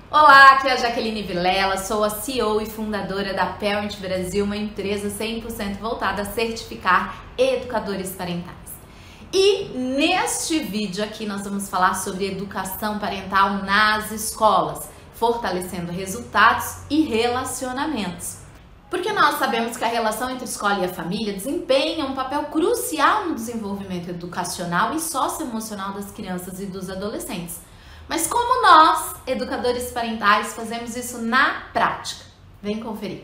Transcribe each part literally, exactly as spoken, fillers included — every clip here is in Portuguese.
Olá, aqui é a Jaqueline Vilela, sou a C E O e fundadora da Parent Brasil, uma empresa cem por cento voltada a certificar educadores parentais. E neste vídeo aqui nós vamos falar sobre educação parental nas escolas, fortalecendo resultados e relacionamentos. Porque nós sabemos que a relação entre a escola e a família desempenha um papel crucial no desenvolvimento educacional e socioemocional das crianças e dos adolescentes. Mas como nós, educadores parentais, fazemos isso na prática? Vem conferir.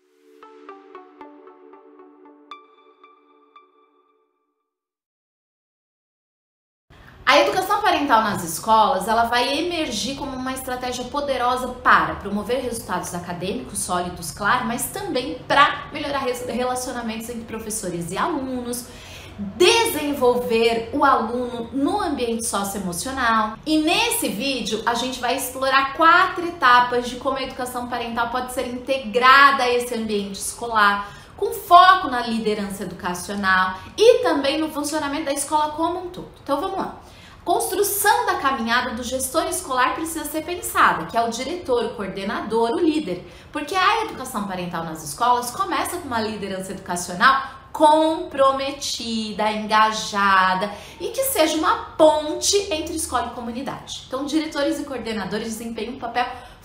A educação parental nas escolas, ela vai emergir como uma estratégia poderosa para promover resultados acadêmicos sólidos, claro, mas também para melhorar relacionamentos entre professores e alunos, desenvolver o aluno no ambiente socioemocional. E nesse vídeo a gente vai explorar quatro etapas de como a educação parental pode ser integrada a esse ambiente escolar, com foco na liderança educacional e também no funcionamento da escola como um todo. Então vamos lá. Construção da caminhada do gestor escolar precisa ser pensada, que é o diretor, o coordenador, o líder, porque a educação parental nas escolas começa com uma liderança educacional comprometida, engajada e que seja uma ponte entre escola e comunidade. Então, diretores e coordenadores desempenham um papel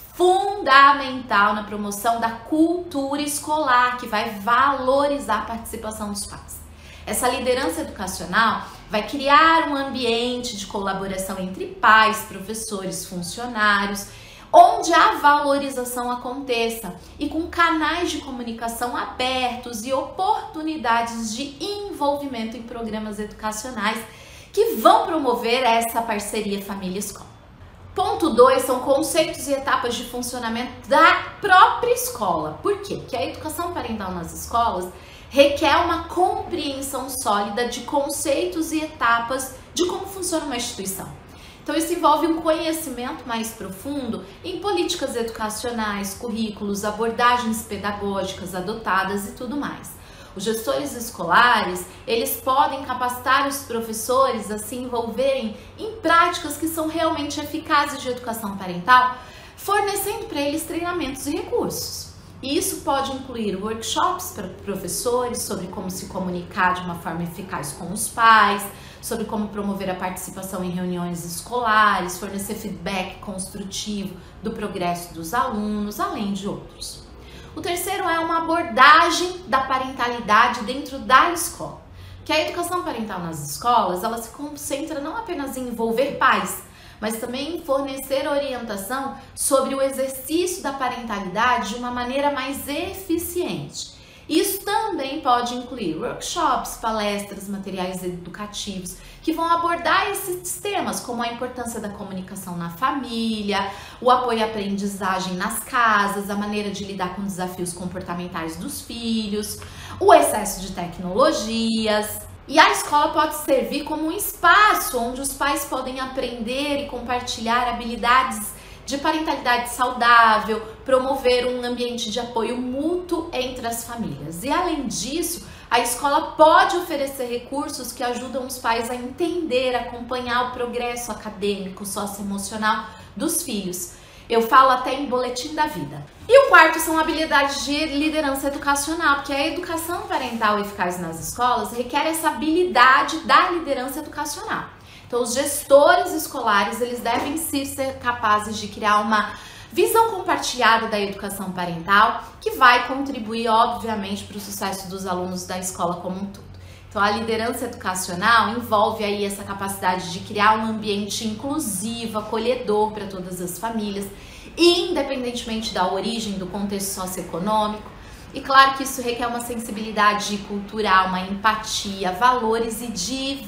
fundamental na promoção da cultura escolar, que vai valorizar a participação dos pais. Essa liderança educacional vai criar um ambiente de colaboração entre pais, professores, funcionários, onde a valorização aconteça e com canais de comunicação abertos e oportunidades de envolvimento em programas educacionais que vão promover essa parceria família-escola. Ponto dois são conceitos e etapas de funcionamento da própria escola. Por quê? Porque a educação parental nas escolas requer uma compreensão sólida de conceitos e etapas de como funciona uma instituição. Então isso envolve um conhecimento mais profundo em políticas educacionais, currículos, abordagens pedagógicas adotadas e tudo mais. Os gestores escolares, eles podem capacitar os professores a se envolverem em práticas que são realmente eficazes de educação parental, fornecendo para eles treinamentos e recursos. E isso pode incluir workshops para professores sobre como se comunicar de uma forma eficaz com os pais, sobre como promover a participação em reuniões escolares, fornecer feedback construtivo do progresso dos alunos, além de outros. O terceiro é uma abordagem da parentalidade dentro da escola, que a educação parental nas escolas, ela se concentra não apenas em envolver pais, mas também em fornecer orientação sobre o exercício da parentalidade de uma maneira mais eficiente. Isso também pode incluir workshops, palestras, materiais educativos que vão abordar esses temas, como a importância da comunicação na família, o apoio à aprendizagem nas casas, a maneira de lidar com desafios comportamentais dos filhos, o excesso de tecnologias. E a escola pode servir como um espaço onde os pais podem aprender e compartilhar habilidades de parentalidade saudável, promover um ambiente de apoio mútuo entre as famílias. E além disso, a escola pode oferecer recursos que ajudam os pais a entender, acompanhar o progresso acadêmico, socioemocional dos filhos. Eu falo até em boletim da vida. E o quarto são habilidades de liderança educacional, porque a educação parental eficaz nas escolas requer essa habilidade da liderança educacional. Então, os gestores escolares, eles devem sim ser capazes de criar uma visão compartilhada da educação parental, que vai contribuir, obviamente, para o sucesso dos alunos da escola como um todo. Então, a liderança educacional envolve aí essa capacidade de criar um ambiente inclusivo, acolhedor para todas as famílias, independentemente da origem, do contexto socioeconômico. E claro que isso requer uma sensibilidade cultural, uma empatia, valores e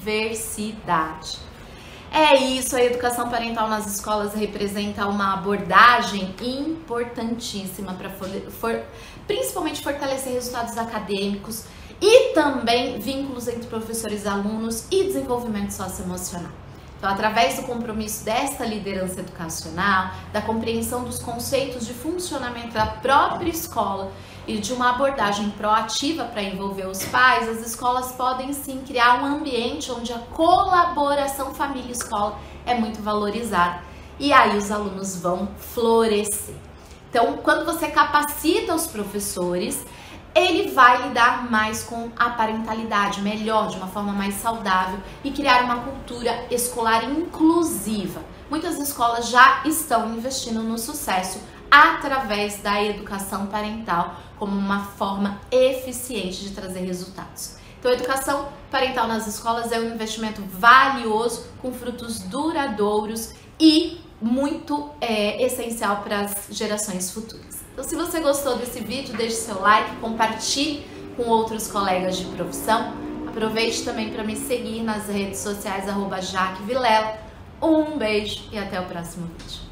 diversidade. É isso, a educação parental nas escolas representa uma abordagem importantíssima para for, principalmente fortalecer resultados acadêmicos e também vínculos entre professores e alunos e desenvolvimento socioemocional. Então, através do compromisso desta liderança educacional, da compreensão dos conceitos de funcionamento da própria escola e de uma abordagem proativa para envolver os pais, as escolas podem sim criar um ambiente onde a colaboração família-escola é muito valorizada e aí os alunos vão florescer. Então, quando você capacita os professores, ele vai lidar mais com a parentalidade, melhor, de uma forma mais saudável e criar uma cultura escolar inclusiva. Muitas escolas já estão investindo no sucesso através da educação parental como uma forma eficiente de trazer resultados. Então, a educação parental nas escolas é um investimento valioso, com frutos duradouros e muito é, essencial para as gerações futuras. Então, se você gostou desse vídeo, deixe seu like, compartilhe com outros colegas de profissão. Aproveite também para me seguir nas redes sociais, arroba Jaque Vilela. Um beijo e até o próximo vídeo.